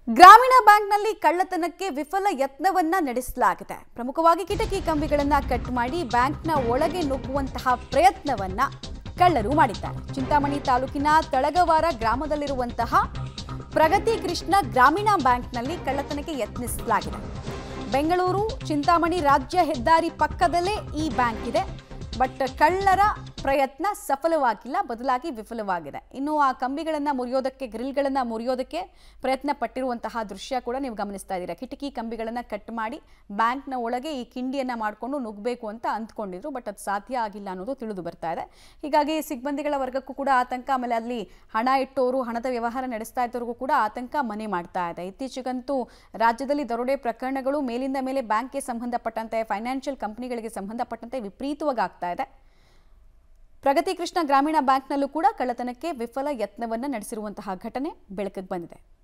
ಗ್ರಾಮೀಣ ಬ್ಯಾಂಕ್ನಲ್ಲಿ ಕಳ್ಳತನಕ್ಕೆ ವಿಫಲ ಯತ್ನವನ್ನ ನಡೆಸಲಾಗಿದೆ. ಪ್ರಮುಖವಾಗಿ ಕಿಟಕಿ ಕಂಬಿಗಳನ್ನು ಕಟ್ ಮಾಡಿ ಬ್ಯಾಂಕ್ನ ಒಳಗೆ ನುಗ್ಗುವಂತಹ ಪ್ರಯತ್ನವನ್ನ ಕಳ್ಳರು ಮಾಡಿದ್ದಾರೆ. ಚಿಂತಾಮಣಿ ತಾಲೂಕಿನ ತಳಗವಾರ ಗ್ರಾಮದಲ್ಲಿರುವಂತಹ ಪ್ರಗತಿ ಕೃಷ್ಣ ಗ್ರಾಮೀಣ ಬ್ಯಾಂಕ್ನಲ್ಲಿ ಕಳ್ಳತನಕ್ಕೆ ಯತ್ನಿಸಲಾಗಿದೆ. ಬೆಂಗಳೂರು ಚಿಂತಾಮಣಿ ರಾಜ್ಯ ಹೆದ್ದಾರಿ ಪಕ್ಕದಲ್ಲೇ ಈ ಬ್ಯಾಂಕ್ ಇದೆ. ಬಟ್ ಕಳ್ಳರ ಪ್ರಯತ್ನ ಸಫಲವಾಗಿಲ್ಲ, ಬದಲಾಗಿ ವಿಫಲವಾಗಿದೆ. ಇನ್ನು ಆ ಕಂಬಿಗಳನ್ನು ಮುರಿಯೋದಕ್ಕೆ, ಗ್ರಿಲ್ಗಳನ್ನು ಮುರಿಯೋದಕ್ಕೆ ಪ್ರಯತ್ನ ಪಟ್ಟಿರುವಂತಹ ದೃಶ್ಯ ಕೂಡ ನೀವು ಗಮನಿಸ್ತಾ ಇದ್ದೀರಾ. ಕಿಟಕಿ ಕಂಬಿಗಳನ್ನು ಕಟ್ ಮಾಡಿ ಬ್ಯಾಂಕ್ನ ಒಳಗೆ ಈ ಕಿಂಡಿಯನ್ನು ಮಾಡಿಕೊಂಡು ನುಗ್ಗಬೇಕು ಅಂತ ಅಂದ್ಕೊಂಡಿದ್ರು. ಬಟ್ ಅದು ಸಾಧ್ಯ ಆಗಿಲ್ಲ ಅನ್ನೋದು ತಿಳಿದು ಬರ್ತಾ ಇದೆ. ಹೀಗಾಗಿ ಸಿಬ್ಬಂದಿಗಳ ವರ್ಗಕ್ಕೂ ಕೂಡ ಆತಂಕ, ಆಮೇಲೆ ಅಲ್ಲಿ ಹಣ ಇಟ್ಟವರು, ಹಣದ ವ್ಯವಹಾರ ನಡೆಸ್ತಾ ಇದ್ದವ್ರಿಗೂ ಕೂಡ ಆತಂಕ ಮನೆ ಮಾಡ್ತಾ ಇದೆ. ಇತ್ತೀಚೆಗಂತೂ ರಾಜ್ಯದಲ್ಲಿ ದರೋಡೆ ಪ್ರಕರಣಗಳು ಮೇಲಿಂದ ಮೇಲೆ ಬ್ಯಾಂಕ್ಗೆ ಸಂಬಂಧಪಟ್ಟಂತೆ, ಫೈನಾನ್ಷಿಯಲ್ ಕಂಪನಿಗಳಿಗೆ ಸಂಬಂಧಪಟ್ಟಂತೆ ವಿಪರೀತವಾಗಿ ಆಗ್ತಾ ಇದೆ. ಪ್ರಗತಿ ಕೃಷ್ಣ ಗ್ರಾಮೀಣ ಬ್ಯಾಂಕ್ನಲ್ಲೂ ಕೂಡ ಕಳ್ಳತನಕ್ಕೆ ವಿಫಲ ಯತ್ನವನ್ನು ನಡೆಸಿರುವಂತಹ ಘಟನೆ ಬೆಳಕಿಗೆ ಬಂದಿದೆ.